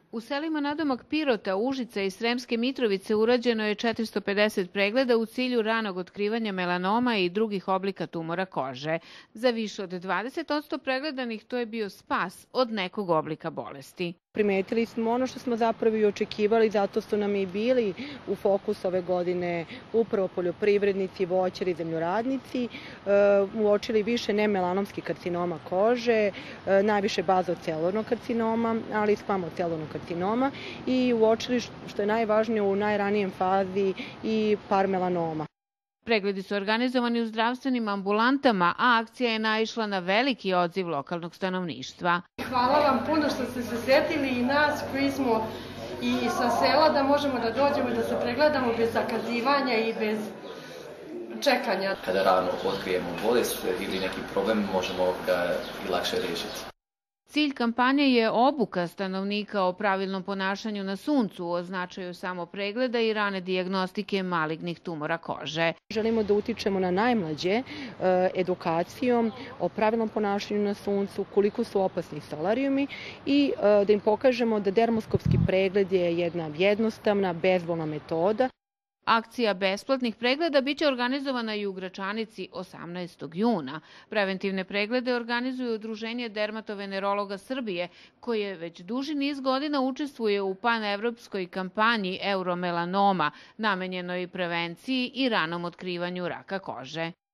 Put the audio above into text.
U selima nadomak Pirota, Užica i Sremske Mitrovice urađeno je 450 pregleda u cilju ranog otkrivanja melanoma i drugih oblika tumora kože. Za više od 20% pregledanih to je bio spas od nekog oblika bolesti. Primetili smo ono što smo zapravo i očekivali, zato su nam i bili u fokusu ove godine upravo poljoprivrednici, voćari, zemljoradnici, uočili više nemelanomskih karcinoma kože, najviše bazocelularnog karcinoma, ali i squamocelularnog karcinoma i uočili, što je najvažnije, u najranijem fazi i par melanoma. Pregledi su organizovani u zdravstvenim ambulantama, a akcija je naišla na veliki odziv lokalnog stanovništva. Hvala vam puno što ste se sjetili i nas koji smo i sa sela da možemo da dođemo i da se pregledamo bez zakazivanja i bez čekanja. Kada rano otkrijemo bolest ili neki problem, možemo ga i lakše riješiti. Cilj kampanje je obuka stanovnika o pravilnom ponašanju na suncu, o značaju samopregleda i rane dijagnostike malignih tumora kože. Želimo da utičemo na najmlađe edukacijom o pravilnom ponašanju na suncu, koliko su opasni solarijumi i da im pokažemo da dermoskopski pregled je jedna jednostavna, bezbolna metoda. Akcija besplatnih pregleda biće organizovana i u Gračanici 18. juna. Preventivne preglede organizuje Udruženje dermatovenerologa Srbije, koje već duži niz godina učestvuje u panevropskoj kampanji Euromelanoma, namenjenoj prevenciji i ranom otkrivanju raka kože.